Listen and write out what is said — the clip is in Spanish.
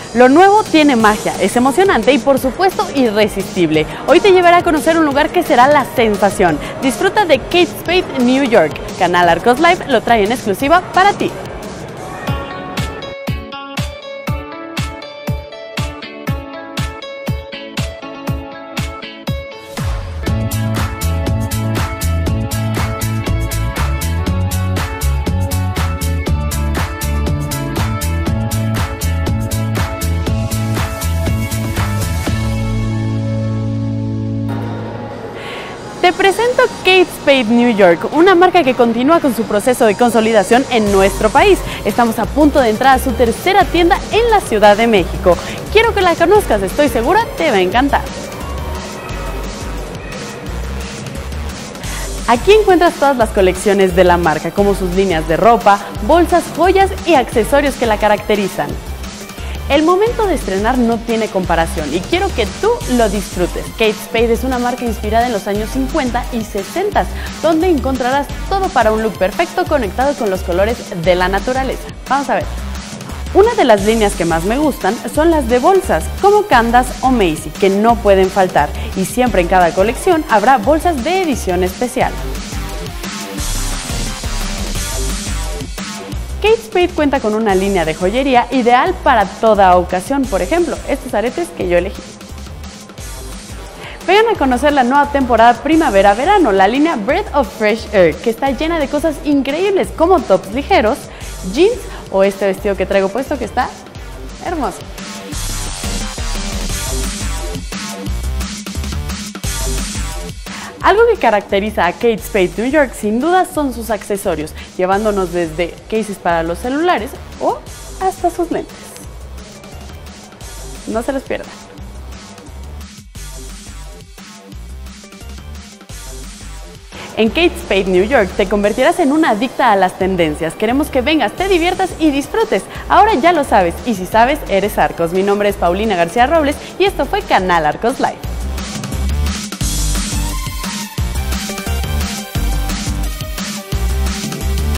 Lo nuevo tiene magia, es emocionante y por supuesto irresistible. Hoy te llevaré a conocer un lugar que será la sensación. Disfruta de Kate Spade New York. Canal Arcos Live lo trae en exclusiva para ti. Te presento Kate Spade New York, una marca que continúa con su proceso de consolidación en nuestro país. Estamos a punto de entrar a su tercera tienda en la Ciudad de México. Quiero que la conozcas, estoy segura te va a encantar. Aquí encuentras todas las colecciones de la marca, como sus líneas de ropa, bolsas, joyas y accesorios que la caracterizan. El momento de estrenar no tiene comparación y quiero que tú lo disfrutes. Kate Spade es una marca inspirada en los años 50 y 60, donde encontrarás todo para un look perfecto conectado con los colores de la naturaleza. Vamos a ver. Una de las líneas que más me gustan son las de bolsas, como Candace o Macy, que no pueden faltar, y siempre en cada colección habrá bolsas de edición especial. Kate Spade cuenta con una línea de joyería ideal para toda ocasión, por ejemplo, estos aretes que yo elegí. Vengan a conocer la nueva temporada primavera-verano, la línea Breath of Fresh Air, que está llena de cosas increíbles como tops ligeros, jeans o este vestido que traigo puesto que está hermoso. Algo que caracteriza a Kate Spade New York sin duda son sus accesorios, llevándonos desde cases para los celulares o hasta sus lentes. No se los pierdan. En Kate Spade New York te convertirás en una adicta a las tendencias. Queremos que vengas, te diviertas y disfrutes. Ahora ya lo sabes, y si sabes, eres Arcos. Mi nombre es Paulina García Robles y esto fue Canal Arcos Live.